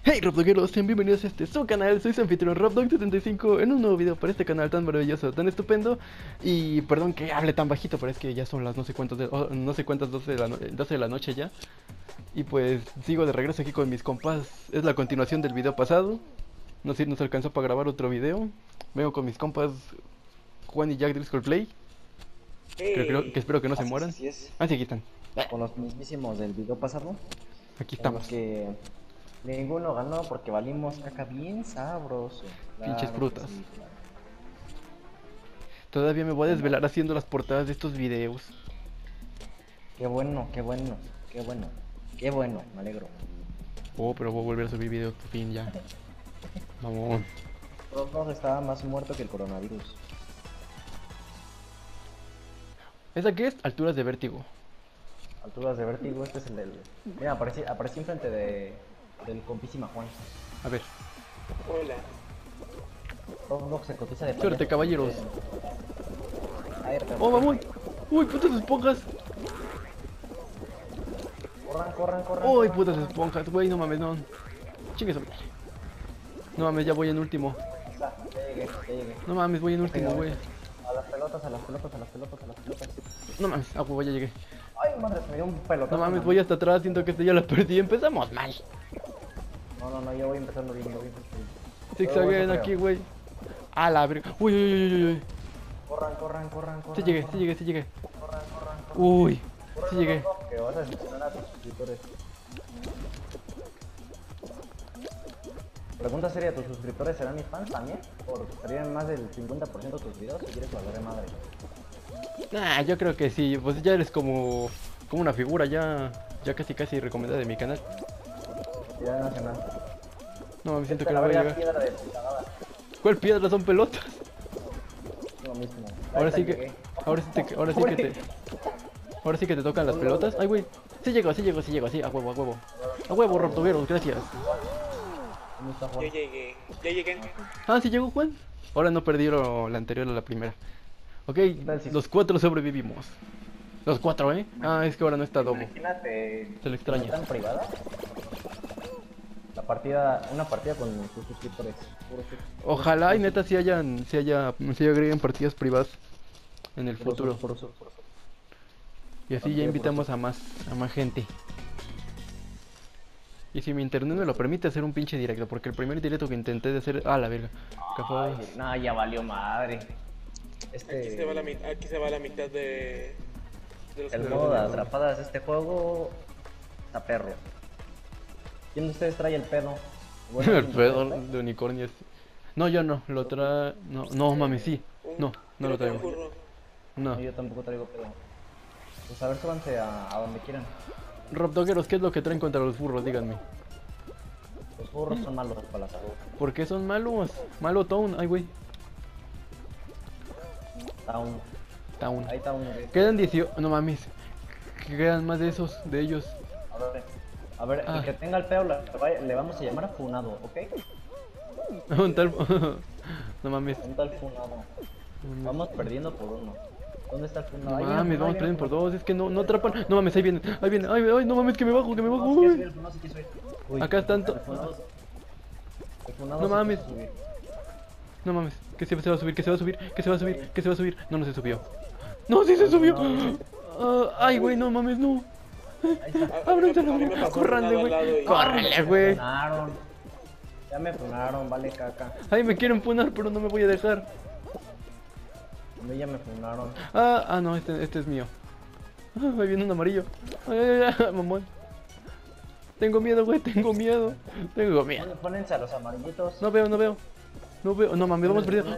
Hey Robdogueros, sean bienvenidos a su canal, soy su anfitrión Robdog75 en un nuevo video para este canal tan maravilloso, tan estupendo. Y perdón que hable tan bajito, pero es que ya son las no sé cuántas, no sé cuántas 12 de la noche ya. Y pues sigo de regreso aquí con mis compas, es la continuación del video pasado. No sé si nos alcanzó para grabar otro video. Vengo con mis compas Juan y Jack Driscoll Play, que espero que no se mueran. Así es. Ah, sí, aquí están. Con los mismísimos del video pasado. Aquí En los estamos, que ninguno ganó porque valimos caca bien sabroso. pinches Claro que frutas. sí, claro. Todavía me voy a Bueno, desvelar haciendo las portadas de estos videos. qué bueno, qué bueno, qué bueno. Qué bueno, me alegro. Oh, pero voy a volver a subir videos por fin ya. Vamos. Todos estaba más muerto que el coronavirus. ¿Esa qué es? Alturas de vértigo. Alturas de vértigo, este es el del... Mira, aparecí enfrente del compísima Juan. A ver. Hola. Todo se cotiza de Suerte, payaso. caballeros. Ay, Oh, vamos. Uy, putas esponjas. Corran. Uy, putas esponjas. Güey, no mames, no. Chingue su madre. No mames, ya voy en último. Ya llegué. No mames, voy en último, güey. A las pelotas. No mames, ah, güey, ya llegué. Ay, madre, me dio un pelotazo. No mames, voy hasta atrás. Siento que esta ya la perdí. Empezamos mal. No, yo voy empezando bien. Zigzagueen aquí, güey. A la verga. Uy. Corran. Sí llegué. Corran. Uy, sí llegué. Que vas a decepcionar a tus suscriptores. Pregunta seria, ¿tus suscriptores serán mis fans también? ¿O estarían más del 50% de tus videos? Si quieres valer madre. Nah, yo creo que sí. Pues ya eres como una figura ya casi recomendada de mi canal. Ciudad nacional. No, me siento que La no voy a verga llegar. piedra de tu cagada. ¿Cuál piedra? Son pelotas. Lo mismo. Ahora sí Ahorita que, llegué. ahora sí que te tocan las pelotas. Ay, güey. Sí llego, sí, a huevo. A huevo, Robtogueros, gracias. ¿Dónde está Yo Juan? llegué. Ya llegué. Ah, sí llegó Juan. Ahora no perdieron la anterior a la primera. Ok, tal si- los 4 sobrevivimos. Los 4, ¿eh? Ah, es que ahora no está Domo. Imagínate. Se lo extraña. ¿Tan privada? Una partida con tus suscriptores. Ojalá y neta si agreguen partidas privadas en el futuro. Por eso. Y así ya invitamos a más gente. Y si mi internet me lo permite, hacer un pinche directo. Porque el primer directo que intenté de hacer... Ah, la verga. Ay, no, ya valió madre. Aquí se va la mitad de los El jugadores. modo de atrapadas de este juego está perro. ¿Quién de ustedes trae el pedo? El pedo de unicornios. No, yo no. Lo trae... No, mames, sí. No lo Creo que un traigo. furro. No. No, yo tampoco traigo pedo. Pues a ver, súbanse a donde quieran. Robdogueros, ¿qué es lo que traen contra los burros? Díganme. Los burros son malos para la salud. ¿Por qué son malos? Malo Town. Ay, güey. Town. Ahí está uno. Quedan 18... No mames. Quedan más de ellos. A ver, Ah. el que tenga el pedo le vamos a llamar a Funado, ¿ok? Un tal... No mames. Un tal Funado. Vamos perdiendo por uno. ¿Dónde está el Funado? No Ahí viene mames, Funado, vamos ahí perdiendo por viene 2, es que no atrapan. No mames, ahí viene. Ay, no mames, que me bajo. Funado. Sí, Uy. el Funado sí quiso ir. Uy, Acá están el Funado No sí mames. quiso subir. No mames, que se va a subir. No se subió. No, sí se subió. Ah, ay, güey, no mames, no. Ahí está. Ábranse, A mí me pasó córranle, un güey. lado al lado y- Córranle, güey. Funaron. Ya me funaron, vale caca. Ay, me quieren punar, pero no me voy a dejar. A mí ya me funaron. No, este es mío. Ahí viene un amarillo. Mamón. Tengo miedo, güey, tengo miedo. Pónense a los amarillitos. No veo. No mames, vamos perdiendo.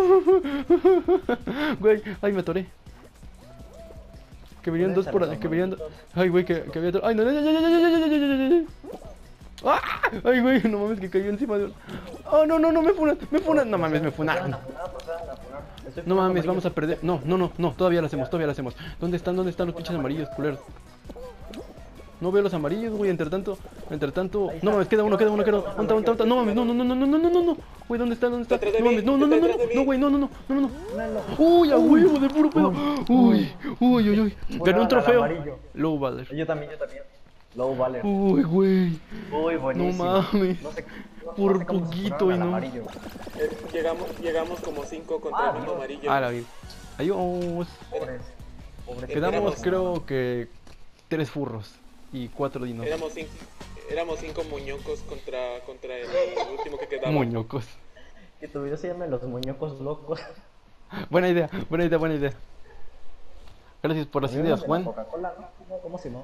Güey, ay, me atoré. Que venían dos por ahí, que venían. Ay, güey, que había otro. Ay, no, ya. ¡Ah! Ay, güey, no mames, que cayó encima de. Oh, no, me funan. No mames, me funaron. No mames, vamos a perder. No, todavía lo hacemos. ¿Dónde están los pinches amarillos, culeros? No veo los amarillos, güey, entre tanto. No mames, queda uno. Onta. No mames, no. Güey, ¿dónde está? No mames, no, güey, no. Uy, a huevo, de puro pedo. Uy. Gané un trofeo. Low Baller. Yo también. Low Baller. Uy, güey. Uy, No buenísimo. mames. No sé, Por cómo se poquito fueron y al no. amarillo. Llegamos como 5 contra el mundo Dios. amarillo. Ah, la vida. Adiós. Pobres. Pobres. Quedamos, Éramos- creo que 3 furros y 4 dinos. Éramos 5 muñocos contra el último que quedaba. Muñocos. Que tu video se llame Los Muñecos Locos. Buena idea, buena idea, buena idea. Gracias por las ideas, Juan. Coca-Cola, ¿no? ¿Cómo se llama?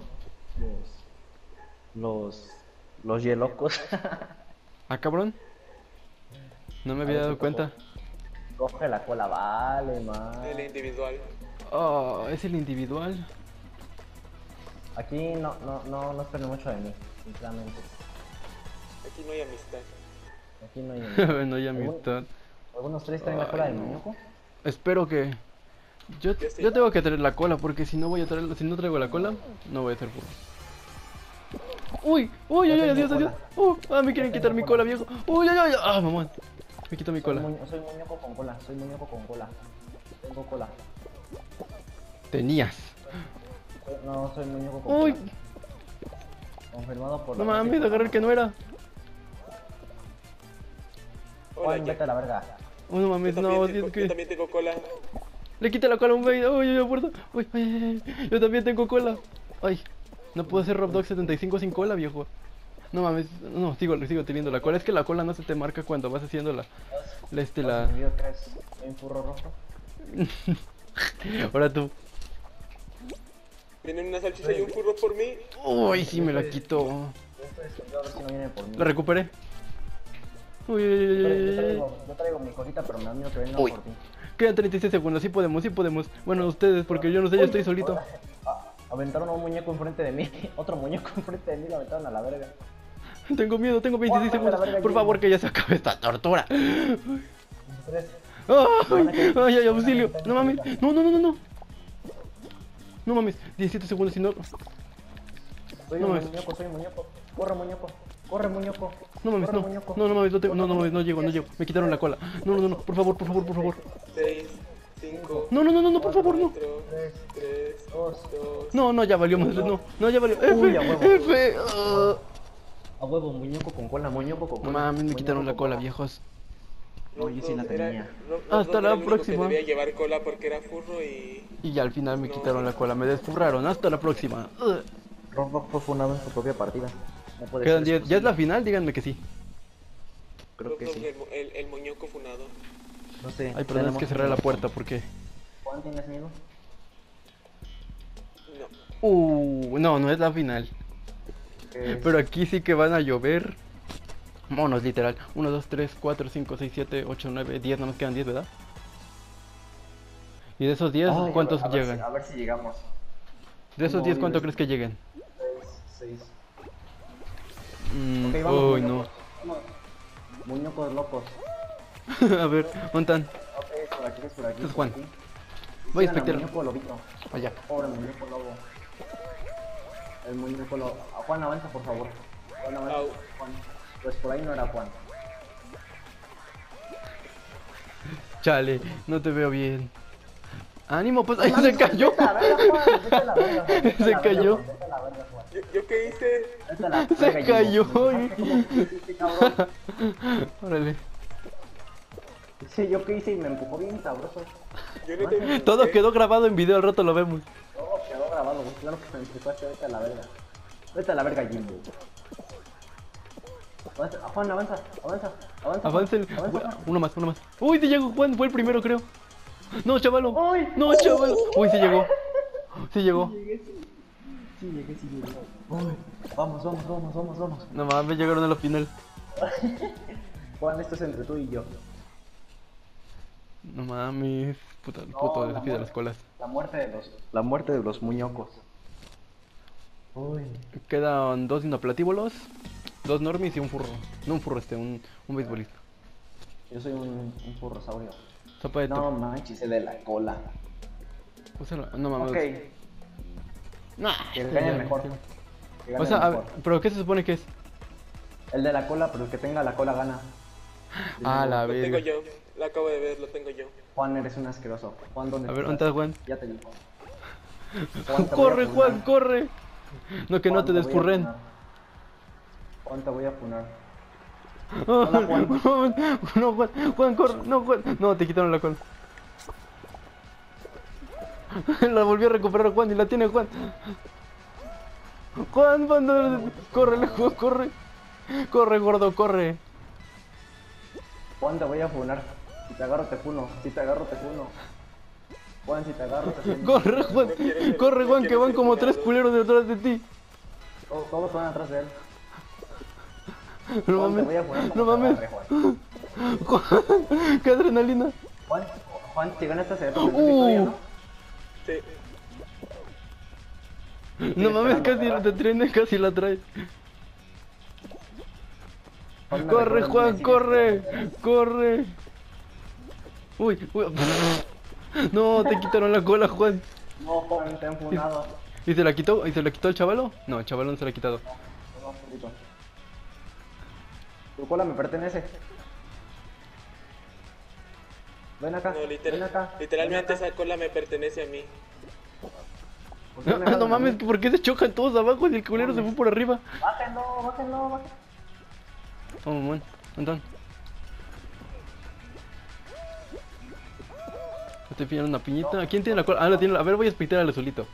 Los Yelocos. Ah, cabrón. No me había dado cuenta. Coge la cola, vale, man. El individual. Oh, es el individual. Aquí no esperen mucho de mí, sinceramente. Aquí no hay amistad. Aquí no hay. No hay amistad. ¿Algunos tres traen la cola de Ay, no. muñeco? Espero que. Yo tengo que traer la cola porque si no voy a traer, si no traigo la cola, no voy a hacer furro. Uy, uy, Ya uy, tengo adiós, adiós. Me quieren quitar mi cola, viejo. Uy, ay, ay, ah, mamón. Me quito mi cola. Soy muñeco con cola, soy muñeco con cola. Tengo cola. Tenías. No, soy muñeco con Uy, cola. Confirmado por no la mames, agarré el que no era. Hola, Juan, ya. vete a la verga. Oh, no mames, no, Yo Dios, que. también tengo cola. Le quité la cola a un güey. Uy, uy, puerta. Uy, ay, ay, ay. Yo también tengo cola. Ay, no puedo hacer Roblox 75 sin cola, viejo. No mames, no, sigo teniendo la cola. Es que la cola no se te marca cuando vas haciendo la Mi video 3, soy un furro rojo. Ahora tú. Vienen una salchicha y un furro por mí. Uy, sí me la quito. Yo estoy escondido a ver si no vienen por mí. La recuperé. Uy, uy, uy, uy, uy, uy. Yo traigo mi cosita, pero me da miedo que vengan Uy. por ti. Quedan 36 segundos, sí podemos, sí podemos. Bueno, ustedes, porque yo no sé, yo estoy solito. Aventaron a un muñeco enfrente de mí. Otro muñeco enfrente de mí lo aventaron a la verga. Tengo miedo, tengo 26 Juan, segundos. la verga, Por Jimmy. favor, que ya se acabe esta tortura. 3. ¡Ay! ¡Ay, ay, auxilio! No mames, no, no, no, no, no. No mames, 17 segundos y no. Soy No un mames. muñeco, soy un muñeco. Corre, muñeco. Corre, muñeco. No mames, Corre, no. muñeco. No, no mames, no mames, no llego, no llego. Me quitaron la cola. No, no, no, no, por favor, por favor, por favor. 6, 5, No, no, no, no, no, por favor, no. 4, 3, 2, No, no, ya valió madre, no. No, ya valió. Uy, a F, huevo. F. A huevo, muñeco con cola, muñeco con No cola. mames, me muñeco quitaron la con cola, viejos. No, yo sí la tenía. Hasta la próxima. Debía llevar cola porque era furro y... Y ya al final me quitaron la cola, me desfurraron. Hasta la próxima. Roblox fue funado en su propia partida. No puede Quedan ser 10. ¿Ya es la final? Díganme que sí. Creo que sí. El muñeco funado. No sé. Ay, perdón, es que cerré la puerta porque. Juan, ¿tienes miedo? No. No, no es la final. Pero aquí sí que van a llover. Monos, literal. 1, 2, 3, 4, 5, 6, 7, 8, 9, 10. Nada más quedan 10, ¿verdad? Y de esos 10, Ay, ¿cuántos a ver llegan? a ver si llegamos. De esos como 10, ¿cuánto 10. crees que lleguen? 6. Mm, Ok, vamos. uy, no. Vamos. Muñecos locos. A ver, montan. Ok, es por aquí, es por aquí. Este es por Juan. aquí. Voy a Sigan al espectar. muñeco lobito. Allá. Pobre muñeco lobo. El muñeco lobo. Juan, avanza, por favor. Juan, avanza. Au. Juan. Pues por ahí no era Juan. Chale, no te veo bien. Ánimo, pues. ¡Ay, se cayó! Vete a la verga, Juan. Vete a la verga, Juan. Vete a Se la verga, cayó. Juan. Vete a la verga, Juan. ¿Yo qué hice? Vete a la Se verga, cayó. Jimbo. ¿Cómo hiciste, cabrón? Órale. Sí, yo qué hice y me empujó bien sabroso. Yo no te... Todo quedó grabado en video, al rato lo vemos. Todo quedó grabado, güey. Claro que me empujaste, vete a la verga. Vete a la verga, Jimbo. Avanza, Juan, avanza, avanza, avanza. Avancen. Juan, avanza. Uno más, uno más. Uy, te llegó Juan, fue el primero, creo. No, chavalo. Uy. No, chavalo. Uy, sí llegó. Sí llegó. Sí, llegué. Uy, vamos. No mames, llegaron a la final. Juan, esto es entre tú y yo. No mames. Puta, el puto desafío de las colas. La muerte de los muñecos. Uy. Quedan 2 dinoplatíbolos, 2 normis y un furro. No un furro, un beisbolista. Yo soy un furrosaurio. Sopa de No manches, el de la cola. No mames. Ok, Nah, que gane el mejor. Que gane O sea, el mejor. ¿pero qué se supone que es? El de la cola, pero el que tenga la cola gana. Ah, la Lo tengo verga. yo. Lo acabo de ver, lo tengo yo. Juan, eres un asqueroso. Juan, ¿dónde A ver, estás? ¿dónde está Juan? Ya te digo. Juan, te voy a Corre, funar. Juan, corre. No, que no te despurren. Juan, te voy a funar. Oh, Hola, Juan. no, Juan, Juan, corre, no, Juan. No, te quitaron la cola. La volvió a recuperar Juan y la tiene Juan. Juan, Juan, no, corre, Juan, corre. Corre, gordo, corre. Juan, te voy a funar. Si te agarro, te funo. Si te agarro, te funo. Juan, si te agarro, te funo. Corre, Juan, corre, Juan, que van como 3 culeros detrás de ti. Todos van atrás de él. No Juan, te voy a mames, funar no como te mames. agarre, Juan. Juan, qué adrenalina. Juan, si ganas esta se va a victoria, ¿no? Sí. No mames, esperando, casi ¿verdad? te traen, casi la traes. Juan, me Corre, recuerda, Juan, me sigue corre, esperando. corre. Uy, uy. No, te quitaron la cola, Juan. No, Juan, te han funado. ¿Y se la quitó? ¿Y se la quitó el chavalo? No, el chavalo no se la ha quitado. No, un poquito. Tu cola me pertenece. Ven acá, No, ven acá. literalmente ven acá. esa cola me pertenece a mí. ¿Por qué me No jalan a mames, mí? ¿por qué se chocan todos abajo y el culero se fue por arriba? Bájenlo, bájenlo, bájenlo. Oh, mamón, Antón. Estoy pillando una piñita. ¿Quién tiene la cola? Ah, la tiene. A ver, voy a espectar al solito.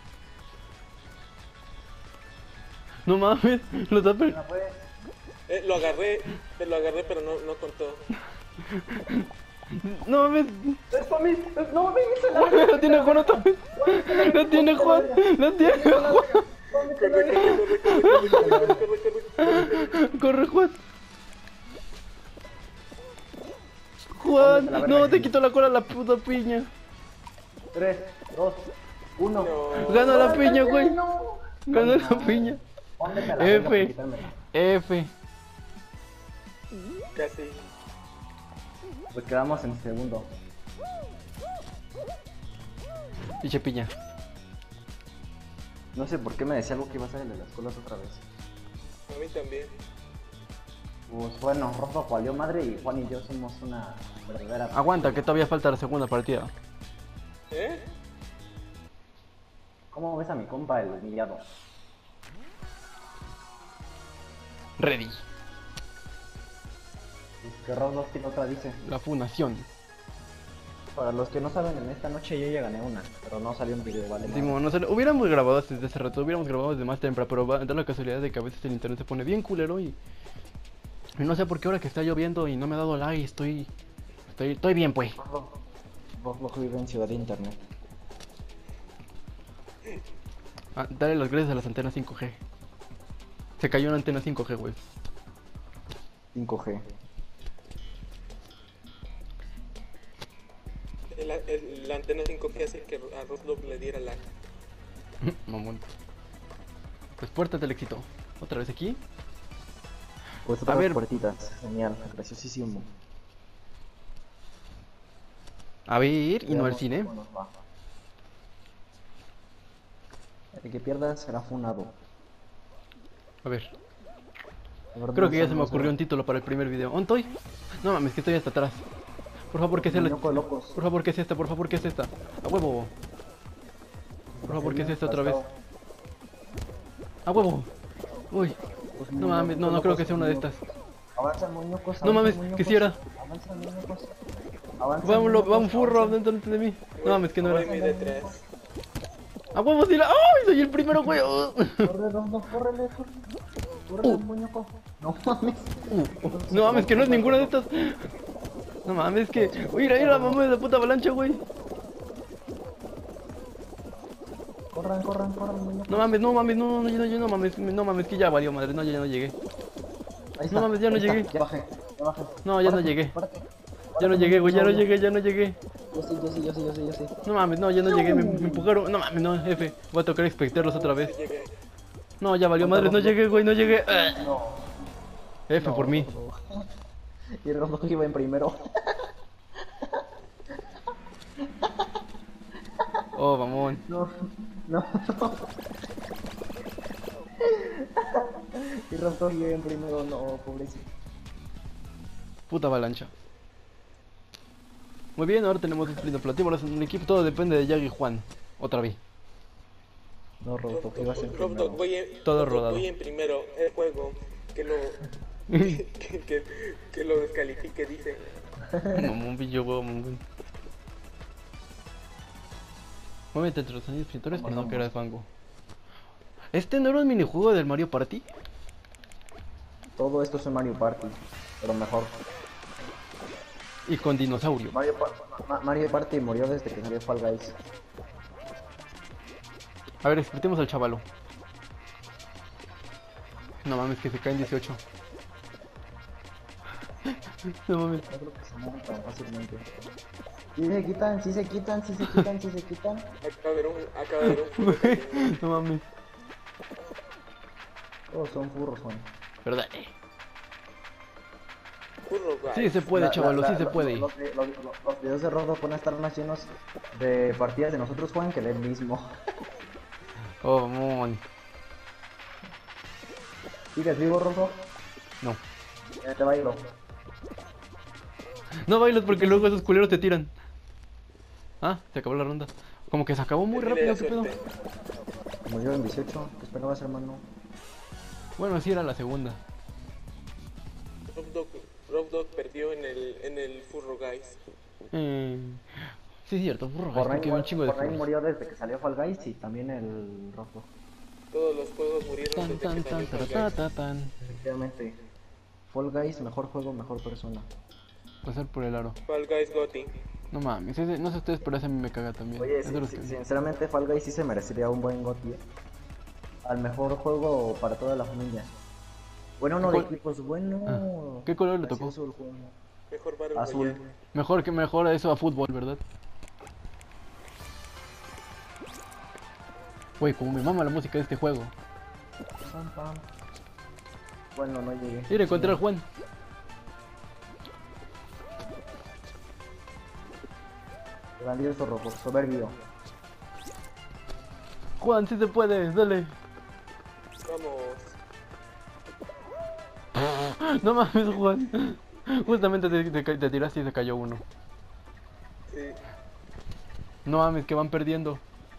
No mames, lo está No puedes. Lo agarré, pero no contó. No mames. Es para mí. No, ven, se la La tiene Juan otra vez. La tiene Juan. La tiene Juan. Corre, Juan. Juan, no, te quitó la cola la puta piña. 3, 2, 1. No. Gana la piña, güey. No. Gana la piña. Póndete a la verga por F. quitármela. F. Casi. Pues quedamos en segundo. Pinche piña. No sé por qué me decía algo que iba a ser el de las colas otra vez. A mí también. Pues bueno, Rojo valió madre y Juan y yo somos una verdadera. Aguanta, que todavía falta la segunda partida. ¿Eh? ¿Cómo ves a mi compa el humillado? Ready. Es que Rob tiene otra dice. La fundación. Para los que no saben, en esta noche yo ya gané una, pero no salió un video, vale. madre. Simón, no sé, hubiéramos grabado desde hace rato, hubiéramos grabado desde más temprano, pero va a dar la casualidad de que a veces el internet se pone bien culero y no sé por qué ahora que está lloviendo y no me ha dado like, estoy bien, pues. Rob vive en Ciudad de Internet. Ah, dale las gracias a las antenas 5G. Se cayó una antena 5G, güey. 5G. La antena 5G hace que a Roslop le diera lag. Mamón. Pues puertas del éxito. Otra vez aquí. Pues A otras ver. puertitas. Genial, graciosísimo. A ver, y no al Veamos cine. cómo nos va. El que pierda será funado. A ver. La verdad, Creo que ya se me somos ocurrió un título para el primer video. ¿Dónde estoy? No mames, que estoy hasta atrás. Por favor, que sea la... Muñeco de locos. Por favor, que sea esta, por favor, que sea esta. A huevo. Por favor, que sea esta otra vez. A huevo. Uy. Pues No mames, no creo que sea una de estas. Avanza, muñecos. No mames, que sí era. Avanza, muñecos. Avanza, Vamos, va un muñecos, furro avanza. dentro de mí. No mames, que no Voy era. muy detrás. A huevo, sí la... ¡Ay! Soy el primero, güey. Corre, Rondo, córrele, córrele, muñeco. No mames. No mames, que no es ninguna de estas. No mames, que... Mira, mira la mamá de la puta avalancha, güey. Corran, corran, corran, muñeco. No mames, no mames, no mames, que ya valió madre, no, ya no llegué. Ahí No mames, ya no ahí está, llegué. Ya bajé, ya bajé. No, ya no Párate, llegué. párate. Ya no llegué, güey, ya no llegué, ya no llegué. Yo sí, yo sí, yo sí, yo sí, yo sí. No mames, no, ya no llegué, me empujaron. No mames, no, F. Voy a tocar expectarlos otra vez. Llegué. No, ya valió madre, no llegué, güey, no llegué. No. F por mí. Y el Rondo iba en primero. Oh, mamón. No, no. Y Rondo iba en primero, no, pobrecito. Puta avalancha. Muy bien, ahora tenemos un sprint platíbolas en el equipo, todo depende de Jag y Juan. Otra vez. No, Robdog, ibas en Robdog, primero. Todo Robdog, rodado. voy en primero. El juego que lo que lo descalifique, dice. Mamón, pillo huevo, mamón. Muévete entre los anillos pintores, pero no que era de fango. ¿Este no era un minijuego del Mario Party? Todo esto es un Mario Party, pero mejor. Y con dinosaurio. Mario Party murió desde que salió Fall Guys. A ver, explotemos al chavalo. No mames, que se caen 18. No mames. No creo que se muevan tan fácilmente. Si se quitan, si se quitan, si se quitan, si se quitan. Acaba de ver un furro. No mames. Todos son furros, son. Pero dale. Furro, guay. Sí se puede, chavalo, sí se puede. Los videos de Rodo van a estar más llenos de partidas de nosotros juegan que de él mismo. Oh, mon. ¿Sigues vivo, Rodo? No. Te bailo. No bailes porque luego esos culeros te tiran. Ah, se acabó la ronda. Como que se acabó muy Dile la rápido, ¿qué pedo? suerte. Murió en 18. ¿Qué esperabas, hermano? Bueno, sí era la segunda. Robdog perdió en el Furro Guys. Sí, es cierto, burro, es que un chingo de Fortnite furros. murió desde que salió Fall Guys y también el Rodo. Todos los juegos murieron Tan, desde tan, que tan, salió Fall tan, Guys. tan, tan. Efectivamente. Fall Guys, mejor juego, mejor persona. Pasar por el aro. Fall Guys Gotti. No mames, no sé ustedes, pero ese a mí me caga también. Oye, Es de los que... sinceramente Fall Guys sí se merecería un buen GOTY. Al mejor juego para toda la familia. Bueno, uno de ¿Cuál? equipos, bueno. Ah, ¿qué color le tocó? Gracioso el juego. Mejor Battle Azul. Royale. Mejor que mejor eso a fútbol, ¿verdad? Güey, como me mama la música de este juego. Pam, pam. Bueno, no llegué. Ir a encontrar a Juan. Grandioso rojo, soberbio. Juan, sí se puede, dale. Vamos. No mames, Juan. Justamente te tiraste y se cayó uno. Sí. No mames, que van perdiendo.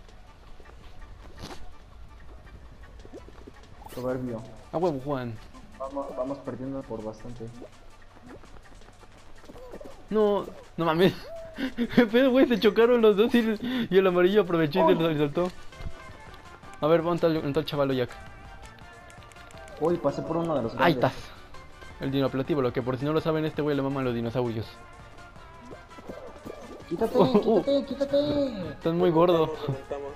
Soberbio. A huevo, Juan. Vamos perdiendo por bastante. No, no mames. Pero, güey, se chocaron los dos y el amarillo aprovechó y se lo saltó. A ver, ¿dónde está el chavalo Jack? Uy, pasé por uno de los Ahí grandes. estás. El dinoplatíbulo, lo que por si no lo saben, este güey le maman los dinosaurios. Quítate, quítate, quítate. Estás muy gordo. Remontamos.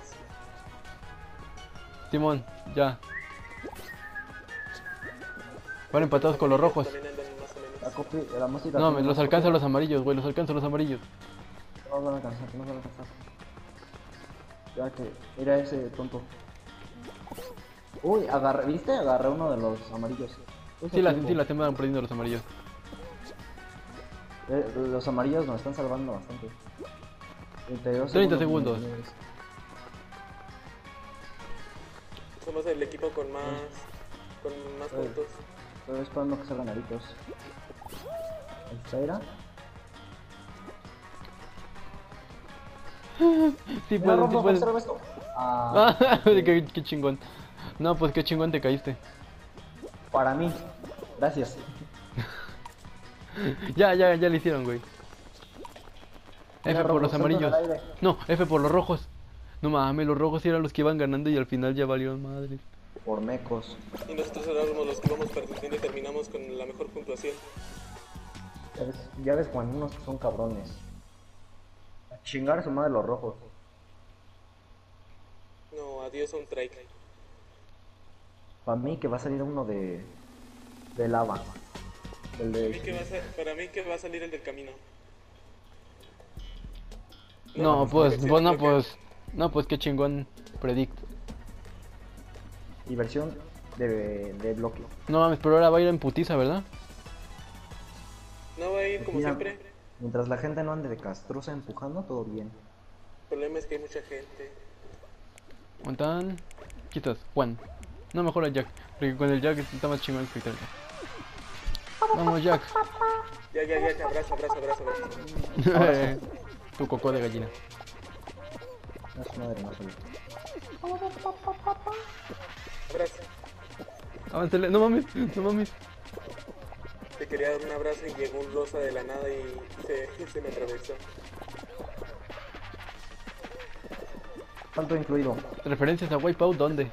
Simón, ya. Van empatados con los rojos. También andan más o menos. La música. No, tiene los más alcanzan copia. los amarillos, güey, los alcanzan los amarillos. No van a alcanzar, no van a alcanzar. Ya que, mira ese tonto. Uy, ¿viste? Agarré uno de los amarillos. Sí, la van perdiendo los amarillos. Los amarillos nos están salvando bastante. 32 30 segundos. Somos el equipo con más puntos. Estoy esperando que salgan aritos. ¿Esta era? Sí Mira, pueden, sí Rojo, pueden. observa esto. Ah, Ah, qué chingón. No, pues qué chingón te caíste. para mí. Gracias. Ya le hicieron, güey. Mira, F por Rojo, los salto en el amarillos. aire. No, F por los rojos. No mames, los rojos eran los que iban ganando y al final ya valieron madre. Por mecos. Y nosotros éramos los que íbamos perdiendo y terminamos con la mejor puntuación. Ya ves cuando unos son cabrones. A chingar a su madre los rojos. No, adiós a un trike. Para mí que va a salir uno de lava. El de... Para mí que va a salir el del camino. No, pues, sí, pues no, creo que- pues. No, pues qué chingón predict. Diversión de bloque. No mames, pero ahora va a ir en putiza, ¿verdad? No va a ir como Mira, siempre. Mientras la gente no ande de castrosa empujando, todo bien. El problema es que hay mucha gente. ¿Cuántan? Quitas, Juan. No, mejor a Jack, porque con el Jack está más chingón el espectáculo. Vamos, Jack. Ya, abrazo. Tu cocó de gallina. No es madre, no soy. Abrazo. Aváncele, no mames, no mames. Te quería dar un abrazo y llegó un rosa de la nada y se me atravesó. Salto incluido. Referencias a Wipeout, ¿dónde?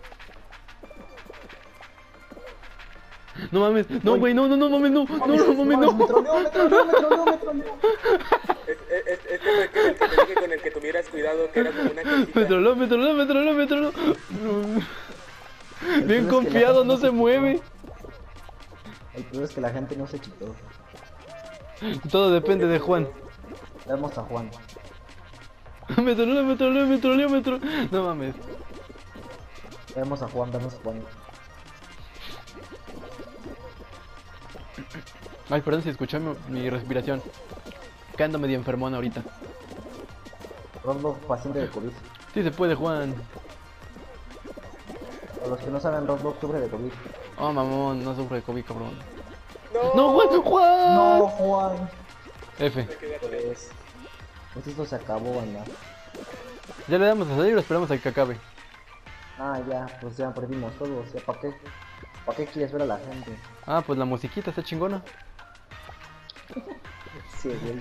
No mames, no güey, no, no, no mames, no, no, no mames, no. Me troleó. Este fue el que te dije con el que tuvieras cuidado, que era como una cosita. Me troló. Bien confiado, no se mueve. El peor es que la gente no se quitó. Todo depende de Juan. Vamos a Juan. Me troleó. No mames. Vamos a Juan. Ay, perdón si escuchó mi respiración. Que ando medio enfermón ahorita. Roblox paciente de COVID. Sí se puede, Juan. A los que no saben, Roblox sufre de COVID. Oh, mamón, no sufre de COVID, cabrón. No, Juan. No, Juan. F. Pues esto se acabó, anda. Ya le damos a salir o esperamos a que acabe. Ah, ya, pues ya perdimos todos. ¿Para qué? ¿Para qué quieres ver a la gente? Ah, pues la musiquita está chingona. Sí, güey.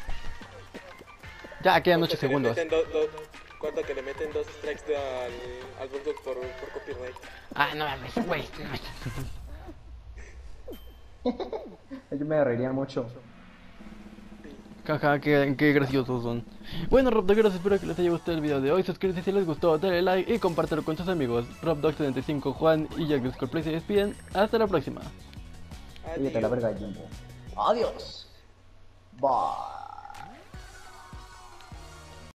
Ya, quedan 8 segundos. ¿Cuánto que le meten 2 strikes al Bulldog por copyright? Ah, no mames, güey. Yo me reiría mucho. Jaja, qué graciosos son. Bueno, Robdogueros, espero que les haya gustado el video de hoy. Suscríbanse si les gustó, dale like y compártelo con sus amigos. Robdog75, Juan y Jack Discord se despiden. Hasta la próxima. Oye, te la verga, Jumbo. Adiós. Bye.